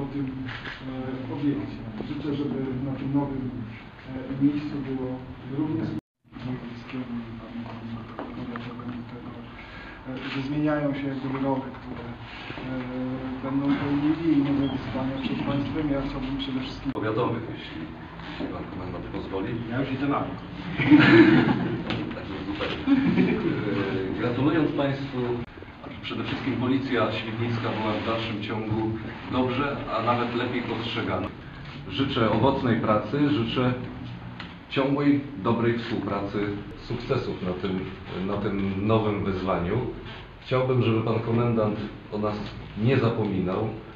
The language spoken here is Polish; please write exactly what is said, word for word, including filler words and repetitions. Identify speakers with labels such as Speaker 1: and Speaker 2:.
Speaker 1: tym obiekcie. Życzę, żeby na tym nowym miejscu było również wojewódzkiemu i powiatowemu tego, że zmieniają się jakby role, które będą pełnili i nowe wyzwania przed państwem. Ja chciałbym przede wszystkim
Speaker 2: powiatowych, jeśli pan komendant pozwoli.
Speaker 1: Ja już idę na bok.
Speaker 2: Także zupełnie. Gratulując Państwu, przede wszystkim Policja Świdnicka była w dalszym ciągu dobrze, a nawet lepiej postrzegana. Życzę owocnej pracy, życzę ciągłej, dobrej współpracy, sukcesów na tym, na tym nowym wyzwaniu. Chciałbym, żeby Pan Komendant o nas nie zapominał.